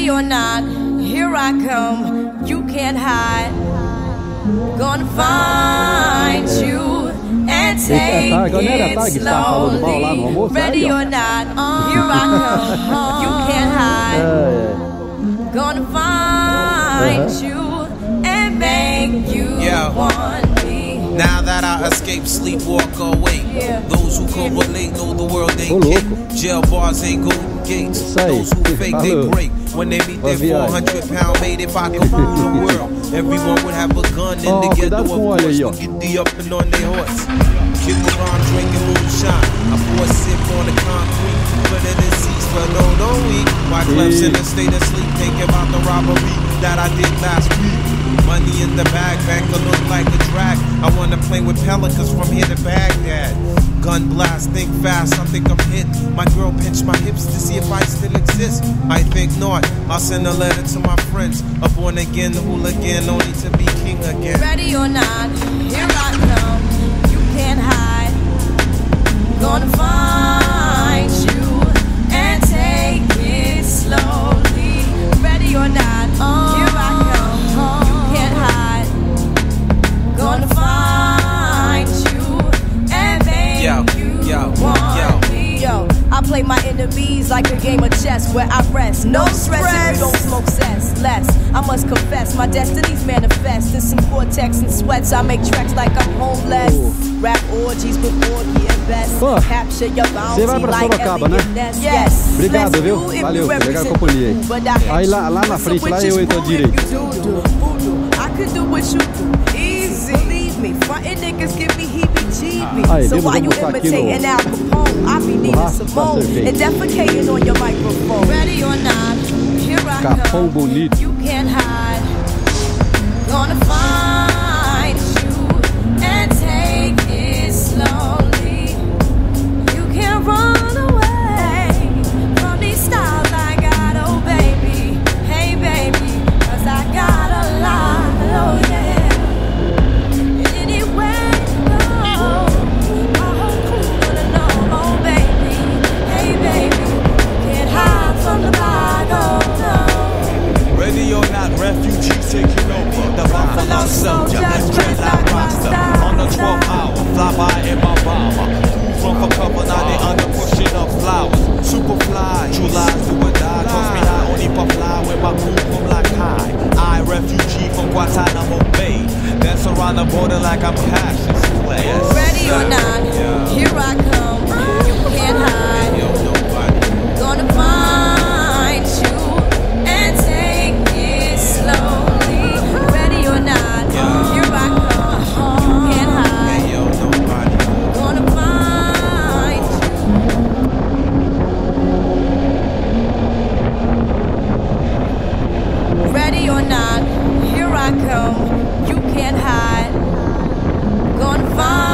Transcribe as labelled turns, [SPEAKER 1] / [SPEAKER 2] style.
[SPEAKER 1] Ready or not, here I come, you can't hide. Gonna find you and take it slowly. Ready or not, here I come, you can't hide. Gonna find you and make you want me.
[SPEAKER 2] Now that I escape, sleep, walk away. Those who correlate know the world ain't kick. Jail bars ain't golden gates. Those who fake, they break. When they meet their 400-pound mate, if I could rule the world, everyone would have a gun and together, of course, we get the up and on their horse. Kick around drinking moonshine. I pour a sip on the concrete, but it is cease for no week. My clefs in a state of sleep, thinking about the robbery that I did last week. Money in the bag, banker look like a drag. I wanna play with pelicans from here to Baghdad. Gun blast, think fast, I think I'm hit. My girl pinched my hips to see if I still exist. I think not, I'll send a letter to my friends. A born again hooligan, only to be king again.
[SPEAKER 1] Ready or not, here I come, you can't hide. Gonna find you and take it slowly. Ready or not, here I come, you can't hide. Gonna find you and make you want me. Yo, I play my enemies like a game of chess where I rest. No stress if you don't smoke cess. Less, I must confess, my destinies manifest. In some cortex and sweats, I make tracks like I'm homeless. Rap orgies before getting best. Capture your bounty like Ness. Yes.
[SPEAKER 3] Obrigado, viu? Valeu, legal a companhia aí. Aí lá na frente, lá eu entro direito.
[SPEAKER 1] I could do what you do, easy. Believe me, frontin' niggas give me heebie-jeebies. So why you imitating Al Capone? I be needing Simone and defecating on your microphone. Ready or not, here I come, you can't hide. Gonna find you and take it slowly. You can't run away from these styles I got, oh baby. Hey baby, 'cause I got a lot, oh yeah. Anywhere you go, I hope you wanna know, oh baby. Hey baby, can't hide from the bag, oh no.
[SPEAKER 4] Ready or not, refugees taking over. The Buffalo Soldier, dreadlock roster. On the 12th hour, fly by in my bomber. From for cover, now they under pushing up flowers. Super fly, true lies do or die. Toss me high, only puff fly with my crew from like high. I, refugee from Guantanamo Bay. Dance around the border like I'm Cassius Clay.
[SPEAKER 1] Ready or not, here I come, you can't hide. Gonna find you and take it slowly. Ready or not, here I come, you can't hide. Gonna find you. Ready or not, here I come, you can't hide. Gonna find